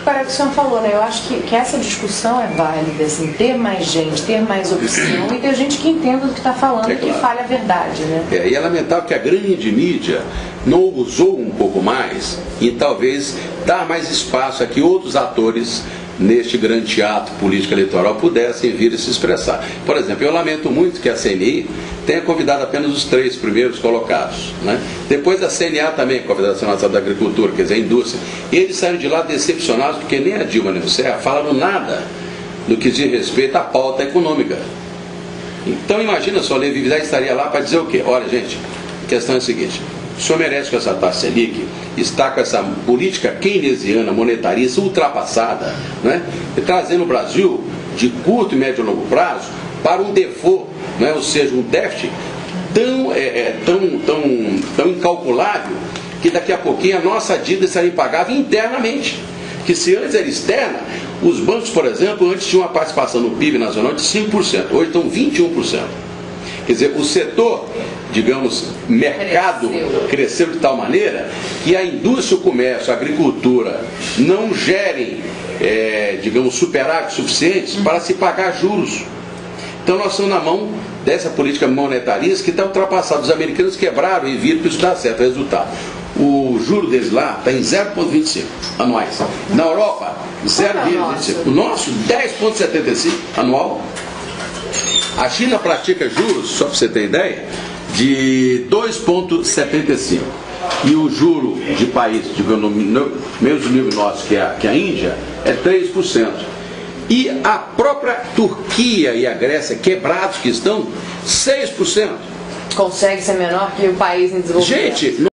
Parece que o senhor falou, né? Eu acho que essa discussão é válida, assim, ter mais gente, ter mais opção e ter gente que entenda do que está falando e que fale a verdade, né? E é lamentável que a grande mídia não usou um pouco mais e talvez dar mais espaço a que outros atores neste grande teatro político eleitoral pudessem vir a se expressar. Por exemplo, eu lamento muito que a CNI tenha convidado apenas os 3 primeiros colocados, né? Depois a CNA também, a Confederação Nacional da Agricultura, quer dizer, a indústria, e eles saíram de lá decepcionados porque nem a Dilma nem o Serra falaram nada do que diz respeito à pauta econômica. Então imagina só, Levi Vidal estaria lá para dizer o quê? Olha, gente, a questão é a seguinte: o senhor merece com essa taxa Selic, está com essa política keynesiana, monetarista, ultrapassada, né? E trazendo o Brasil de curto, médio e longo prazo para um default, né? Ou seja, um déficit tão incalculável que daqui a pouquinho a nossa dívida estaria impagável internamente. Que se antes era externa, os bancos, por exemplo, antes tinham uma participação no PIB nacional de 5%, hoje estão 21%. Quer dizer, o setor, digamos, mercado cresceu de tal maneira que a indústria, o comércio, a agricultura não gerem, digamos, superávites suficientes para se pagar juros. Então nós estamos na mão dessa política monetarista que está ultrapassada. Os americanos quebraram e viram que isso dá certo, resultado. O juro deles lá está em 0,25 anuais. Na Europa, 0,25. O nosso, 10,75 anual. A China pratica juros, só para você ter ideia, de 2,75. E o juro de país, digamos, no mesmo nível nosso que a Índia, é 3%. E a própria Turquia e a Grécia, quebrados que estão, 6%. Consegue ser menor que o país em desenvolvimento. Gente,